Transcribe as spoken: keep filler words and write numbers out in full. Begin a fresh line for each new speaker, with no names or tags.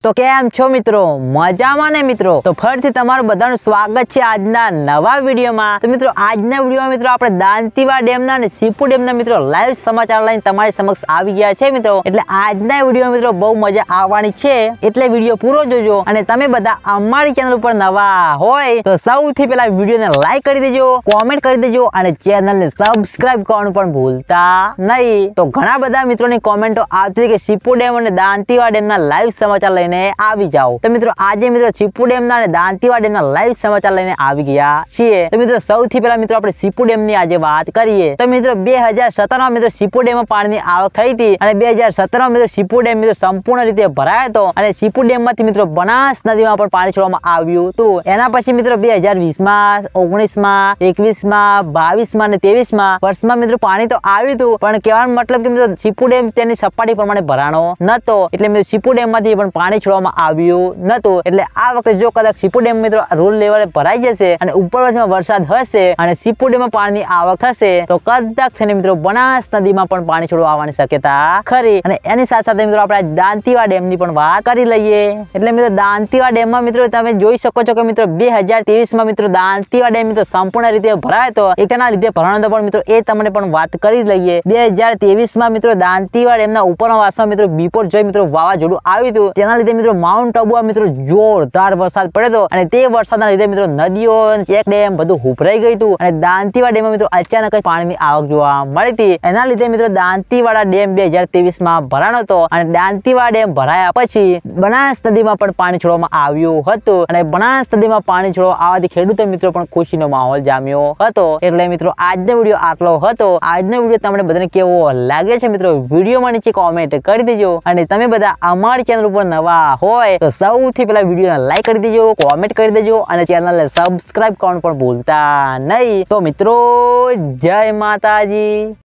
તો કેમ છો મિત્રો, મજામાં ને મિત્રો? તો ફરીથી તમારું બધાનું સ્વાગત છે આજના નવા વિડીયોમાં। તો મિત્રો આજના વિડીયોમાં મિત્રો આપણે દાંતીવા ડેમના અને સીપુ ડેમના મિત્રો લાઈવ સમાચાર લઈને તમારી સમક્ષ આવી ગયા છે મિત્રો। એટલે આજના વિડીયોમાં મિત્રો બહુ મજા આવવાની છે, એટલે વિડીયો પૂરો જોજો। અને તમે બધા અમારી ચેનલ ઉપર નવા હોય તો સૌથી પહેલા વિડીયોને લાઈક કરી દેજો, કોમેન્ટ કરી દેજો અને ચેનલને સબસ્ક્રાઇબ કરવાનું પણ ભૂલતા નહીં। તો ઘણા બધા મિત્રોની કોમેન્ટો આવતી કે સીપુ ડેમ અને દાંતીવા ડેમના લાઈવ સમાચાર લઈને આવી જાઓ। તો મિત્રો આજે મિત્રો સીપુ ડેમના અને દાંતીવા ડેમના લાઈવ સમાચાર લઈને આવી ગયા છીએ। તો મિત્રો સૌથી પહેલા મિત્રો આપણે સીપુ ડેમની આજે વાત કરીએ। તો મિત્રો બે હજાર સત્તર માં મિત્રો સીપુ ડેમમાં પાણીની આવક થઈ હતી અને બે હજાર સત્તર માં મિત્રો સીપુ ડેમ મિત્રો સંપૂર્ણ રીતે ભરાયો હતો અને સીપુ ડેમમાંથી મિત્રો બનાસ નદીમાં પણ પાણી છોડવામાં આવ્યું હતું। એના પછી મિત્રો બે હજાર વીસ માં, ઓગણીસ માં, એકવીસ માં, બાવીસ માં અને ત્રેવીસ માં વર્ષમાં મિત્રો પાણી તો આવ્યું હતું, પણ કહેવાનો મતલબ કે મિત્રો સીપુ ડેમ તેની સપાટી પ્રમાણે ભરાણો નતો, એટલે મિત્રો સીપુ ડેમમાંથી પણ પાણી છોડવામાં આવ્યું નતું। એટલે આ વખતે જો કદાચ સીપુ ડેમ મિત્રો રૂલ લેવલે ભરાઈ જશે અને ઉપરવાસમાં વરસાદ હશે અને સીપુ ડેમમાં પાણીની આવક થશે તો કદાચ થઈને મિત્રો બનાસ નદીમાં પણ પાણી છોડવા આવવાની શક્યતા ખરી। અને એની સાથે સાથે મિત્રો આપણે દાંતીવા ડેમની પણ વાત કરી લઈએ। એટલે મિત્રો દાંતીવા ડેમમાં મિત્રો તમે જોઈ શકો છો કે મિત્રો બે હજાર ત્રેવીસ માં મિત્રો દાંતીવા ડેમ મિત્રો સંપૂર્ણ રીતે ભરાયો હતો। એના લીધે ભરાણો પણ મિત્રો એ તમને પણ વાત કરી લઈએ। બે હજાર ત્રેવીસ માં મિત્રો દાંતીવા ડેમના ઉપરના વાસમાં મિત્રો બીપોર જોઈ મિત્રો વાવાઝોડું આવ્યું હતું, તેના લીધે મિત્રો માઉન્ટ આબુમાં મિત્રો જોરદાર વરસાદ પડ્યો હતો અને તે વરસાદના લીધે મિત્રો નદીઓ, ચેક ડેમ બધું ઉભરાઈ ગયું હતું અને દાંતીવા ડેમમાં મિત્રો અચાનક જ પાણીની આવક જોવા મળી હતી। એના લીધે મિત્રો દાંતીવાડા ડેમ બે હજાર ત્રેવીસ માં ભરાણો હતો અને દાંતીવા ડેમ ભરાયા પછી બનાસ નદીમાં પણ પાણી છોડવામાં આવ્યું હતું અને બનાસ નદીમાં પાણી છોડવા આવવાથી ખેડૂતો મિત્રો પણ ખુશીનો માહોલ જામ્યો હતો। એટલે મિત્રો આજનો વિડીયો આટલો હતો। આજનો વિડીયો તમને બધાને કેવો લાગે છે મિત્રો વિડીયોમાં નીચે કોમેન્ટ કરી દેજો અને તમે બધા અમારી ચેનલ ઉપર નવા હોય તો સૌથી પહેલા વિડીયોને લાઈક કરી દેજો, કોમેન્ટ કરી દેજો અને ચેનલને સબસ્ક્રાઇબ કરવાનું પણ ભૂલતા નહીં। તો મિત્રો જય માતાજી।